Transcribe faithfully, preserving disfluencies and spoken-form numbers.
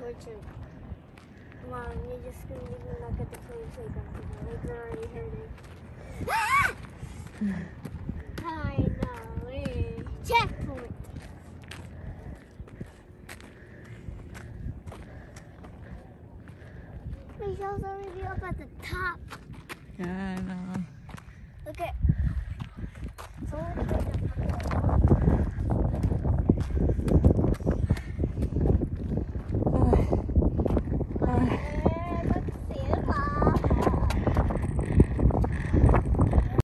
torture. Mom, you're just gonna leave me look at the plane playground. It's already hurting. Ah! I know. Eh. Checkpoint. Michelle's already up at the top. Yeah, I know. Look at.